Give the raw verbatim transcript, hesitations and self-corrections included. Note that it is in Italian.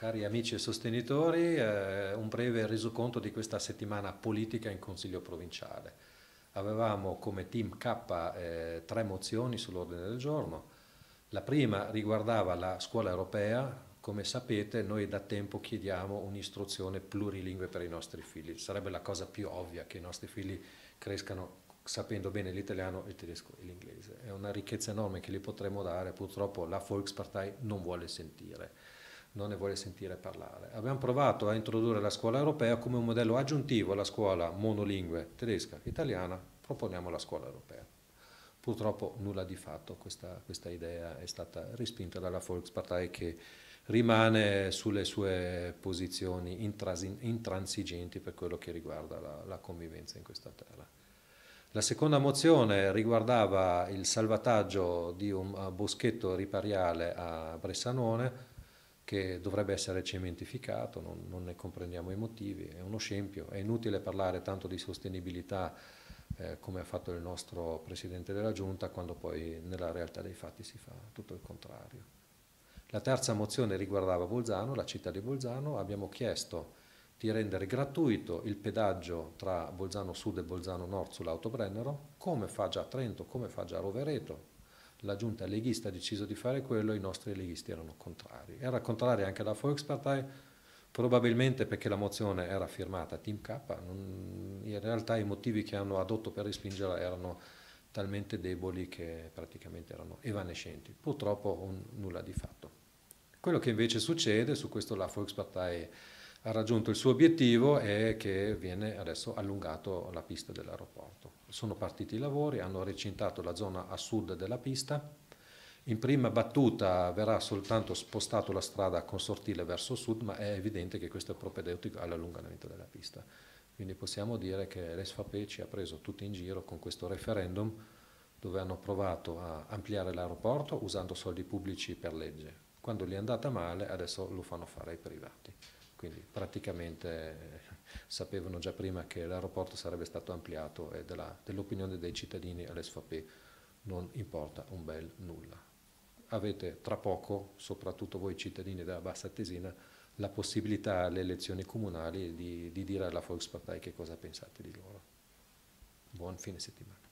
Cari amici e sostenitori, eh, un breve resoconto di questa settimana politica in Consiglio provinciale. Avevamo come team K eh, tre mozioni sull'ordine del giorno. La prima riguardava la scuola europea. Come sapete, noi da tempo chiediamo un'istruzione plurilingue per i nostri figli. Sarebbe la cosa più ovvia che i nostri figli crescano sapendo bene l'italiano, il tedesco e l'inglese. È una ricchezza enorme che li potremmo dare, purtroppo la Volkspartei non vuole sentire. non ne vuole sentire parlare. Abbiamo provato a introdurre la scuola europea come un modello aggiuntivo alla scuola monolingue tedesca e italiana, proponiamo la scuola europea. Purtroppo nulla di fatto, questa, questa idea è stata respinta dalla Volkspartei che rimane sulle sue posizioni intransigenti per quello che riguarda la, la convivenza in questa terra. La seconda mozione riguardava il salvataggio di un boschetto ripariale a Bressanone, che dovrebbe essere cementificato, non, non ne comprendiamo i motivi, è uno scempio, è inutile parlare tanto di sostenibilità eh, come ha fatto il nostro Presidente della Giunta, quando poi nella realtà dei fatti si fa tutto il contrario. La terza mozione riguardava Bolzano, la città di Bolzano. Abbiamo chiesto di rendere gratuito il pedaggio tra Bolzano Sud e Bolzano Nord sull'Autobrennero, come fa già Trento, come fa già Rovereto. La giunta leghista ha deciso di fare quello, i nostri leghisti erano contrari. Era contraria anche la Volkspartei, probabilmente perché la mozione era firmata Team K, non, in realtà i motivi che hanno adotto per respingerla erano talmente deboli che praticamente erano evanescenti. Purtroppo un, nulla di fatto. Quello che invece succede, su questo la Volkspartei ha raggiunto il suo obiettivo, è che viene adesso allungato la pista dell'aeroporto. Sono partiti i lavori, hanno recintato la zona a sud della pista. In prima battuta verrà soltanto spostato la strada consortile verso sud, ma è evidente che questo è propedeutico all'allungamento della pista. Quindi possiamo dire che l'S V P ci ha preso tutti in giro con questo referendum, dove hanno provato a ampliare l'aeroporto usando soldi pubblici per legge. Quando gli è andata male, adesso lo fanno fare ai privati. Quindi praticamente sapevano già prima che l'aeroporto sarebbe stato ampliato e dell'opinione dei cittadini all'S V P non importa un bel nulla. Avete tra poco, soprattutto voi cittadini della Bassa Atesina, la possibilità alle elezioni comunali di, di dire alla Volkspartei che cosa pensate di loro. Buon fine settimana.